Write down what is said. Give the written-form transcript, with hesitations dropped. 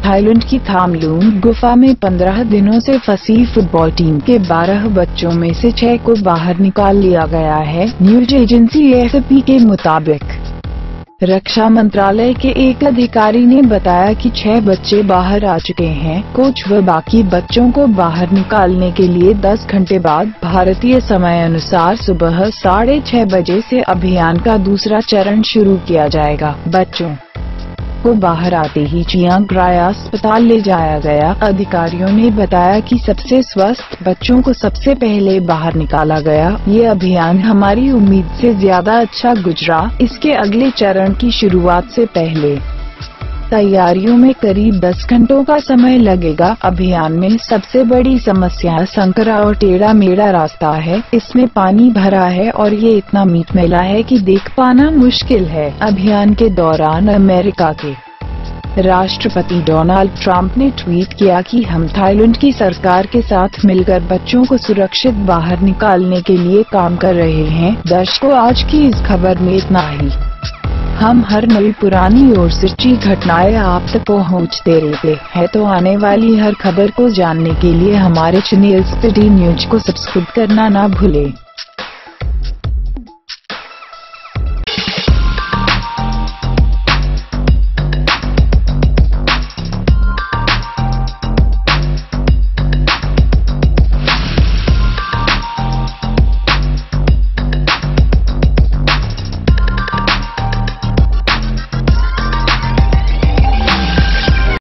Thailand की थामलूंग गुफा में 15 दिनों से फंसी फुटबॉल टीम के 12 बच्चों में से 6 को बाहर निकाल लिया गया है। न्यूज एजेंसी एएफपी के मुताबिक रक्षा मंत्रालय के एक अधिकारी ने बताया कि 6 बच्चे बाहर आ चुके हैं। कोच व बाकी बच्चों को बाहर निकालने के लिए 10 घंटे बाद भारतीय समय अनुसार सुबह 6:30 बजे से अभियान का दूसरा चरण शुरू किया जाएगा। बच्चों को बाहर आते ही चियांग राय अस्पताल ले जाया गया। अधिकारियों ने बताया कि सबसे स्वस्थ बच्चों को सबसे पहले बाहर निकाला गया। ये अभियान हमारी उम्मीद से ज्यादा अच्छा गुजरा। इसके अगले चरण की शुरुआत से पहले तैयारियों में करीब 10 घंटों का समय लगेगा। अभियान में सबसे बड़ी समस्या संकरा और टेढ़ा मेढ़ा रास्ता है। इसमें पानी भरा है और ये इतना मीठ मैला है कि देख पाना मुश्किल है। अभियान के दौरान अमेरिका के राष्ट्रपति डोनाल्ड ट्रंप ने ट्वीट किया कि हम थाईलैंड की सरकार के साथ मिलकर बच्चों को सुरक्षित बाहर निकालने के लिए काम कर रहे हैं। दर्शकों, आज की इस खबर में इतना ही। हम हर नई पुरानी और सच्ची घटनाएं आप तक पहुंचते रहते हैं, तो आने वाली हर खबर को जानने के लिए हमारे चैनल स्पीडी न्यूज को सब्सक्राइब करना ना भूलें।